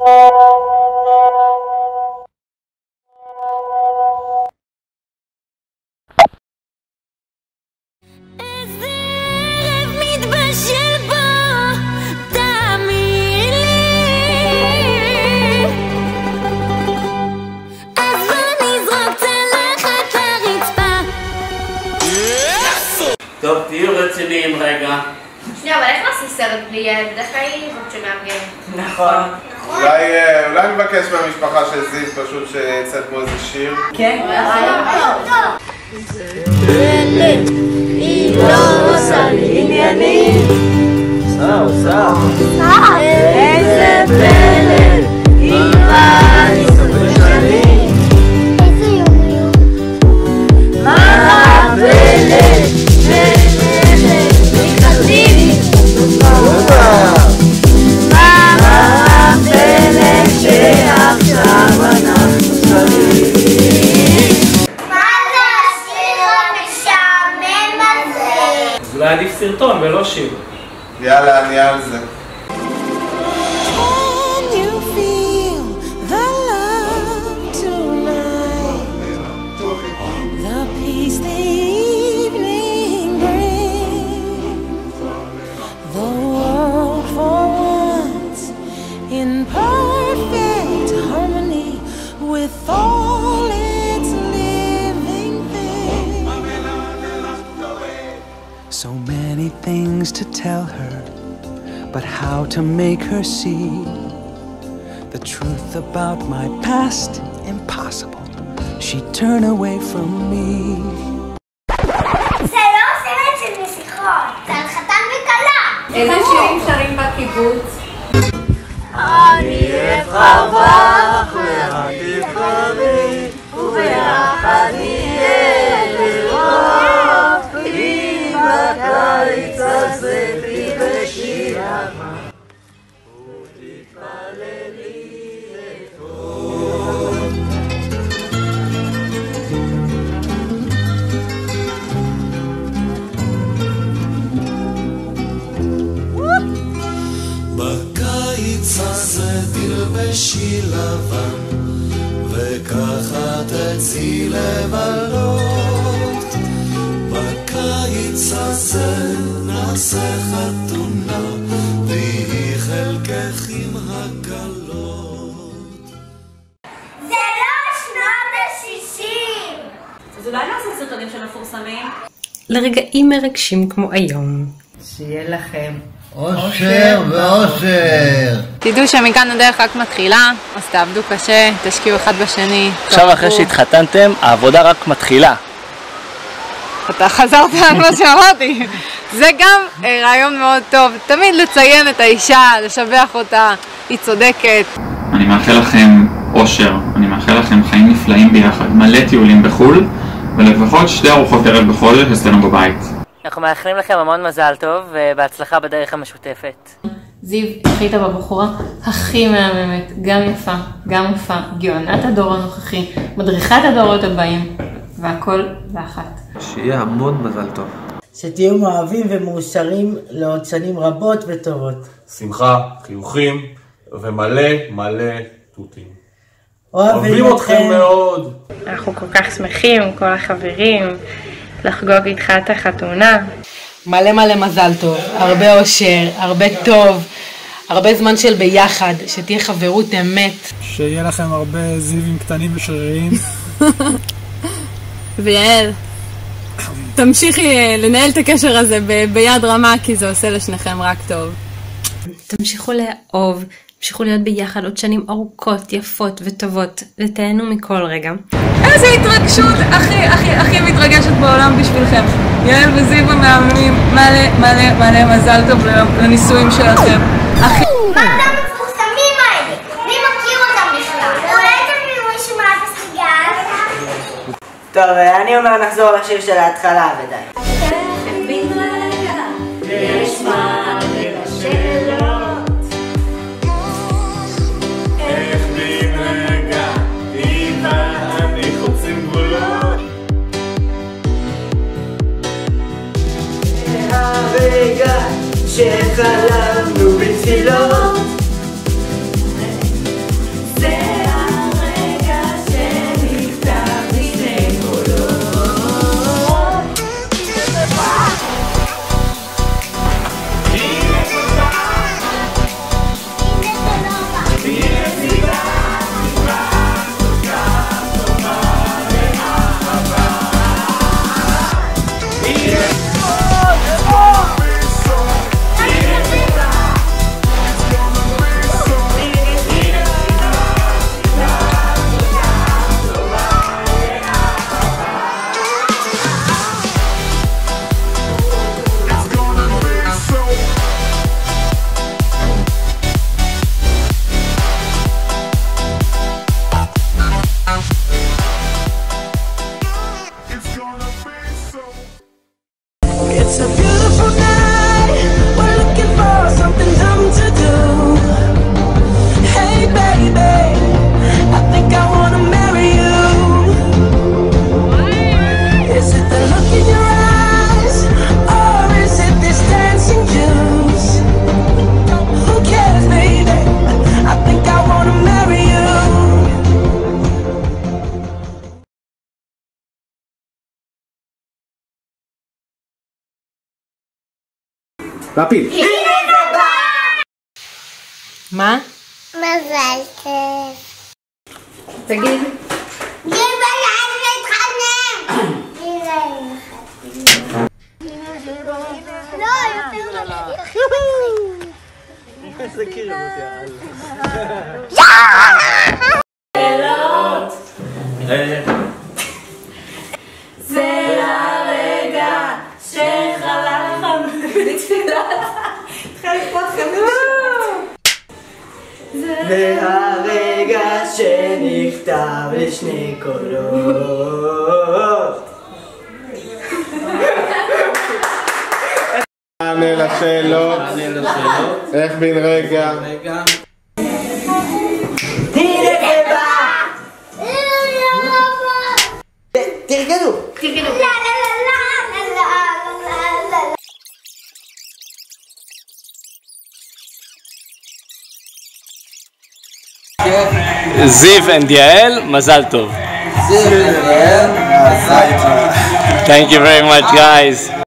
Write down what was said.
טוב, תהיו רציניים רגע. שנייה, אבל איך נעשה סרט בלי ילד? בדרך כלל היא זאת שמארגן. נכון. אולי נבקש מהמשפחה של זיו פשוט שיצאת בו איזה שיר? כן, פלט, היא לא עושה לי עניינים. עושה. איזה פלט, היא באה לי סופר שנים. איזה יום היום? מה הפלט? נכנסים. מה הפלט שעכשיו אנחנו שרים? מה זה השיר המשעמם הזה? אז אולי עדיף סרטון ולא שיר. יאללה, אני על זה. So many things to tell her, but how to make her see the truth about my past? Impossible. She'd turn away from me. זה לא סרט של נסיכות, זה על חתן וכלה. איזה שירים שרים בקיבוץ? אני אפרח ואני חמי וביחד נהיה לרוב אם בקיץ הזה תלבשי לבן ותתפללי לטוב. בקיץ הזה תלבשי לבן וככה תצאי לבלות. בקיץ הזה נעשה חתונה ויהי חלקך עם הכלות. זה לא שנות ה-60. אז אולי נעשה סרטונים שמפורסמים? לרגעים מרגשים כמו היום. שיהיה לכם אושר ואושר. תדעו שמכאן הדרך רק מתחילה, אז תעבדו קשה, תשקיעו אחד בשני. עכשיו אחרי שהתחתנתם, העבודה רק מתחילה. אתה חזרת על מה שאמרתי. זה גם רעיון מאוד טוב, תמיד לציין את האישה, לשבח אותה, היא צודקת. אני מאחל לכם אושר, אני מאחל לכם חיים נפלאים ביחד, מלא טיולים בחול, ולפחות 2 ארוחות ערב בחודש אצלנו בבית. אנחנו מאחלים לכם המון מזל טוב ובהצלחה בדרך המשותפת. זיו, זכית בבחורה הכי מהממת, גם יפה, גם מופה, גאונת הדור הנוכחי, מדריכת הדורות הבאים, והכל באחת. שיהיה המון מזל טוב. שתהיו מאוהבים ומאושרים לעוד שנים רבות וטובות. שמחה, חיוכים ומלא מלא תותים. אוהבים אתכם מאוד. אנחנו כל כך שמחים, כל החברים, לחגוג איתך את החתונה. מלא מלא מזל טוב, הרבה אושר, הרבה טוב, הרבה זמן של ביחד, שתהיה חברות אמת. שיהיה לכם הרבה זיווים קטנים ושריריים. ויעל, תמשיכי לנהל את הקשר הזה ביד רמה, כי זה עושה לשניכם רק טוב. תמשיכו לאהוב, תמשיכו להיות ביחד עוד שנים ארוכות, יפות וטובות, ותהנו מכל רגע. איזה התרגשות הכי מתרגשת בעולם בשבילכם. יעל וזיו המאמנים, מלא מזל טוב לנישואים שלכם. מה אתם מפורסמים האלה? מי מכיר אותם בכלל? אולי תביאו מישהו מאפס גז? טוב, אני אומר נחזור לשיר של ההתחלה ודי. יש מה ולשאלות. איך בן רגע היא ואני חוצים גבולות. הרגע שחלמנו בתפילות להפיל. הנה זה בא! מה? מזל טוב. תגיד. גיבה לאן להתחנן! לא, יותר איזה קרבות, שאלות! זה הרגע שחלך בתפילת חלפות זה הרגע שנכתב לשני קולות. נענה לשאלות. איך בן רגע? הנה זה בא! תרגלו! תרגלו! זיו and יעל, מזל טוב. זיו and יעל, מזל טוב. Thank you very much guys.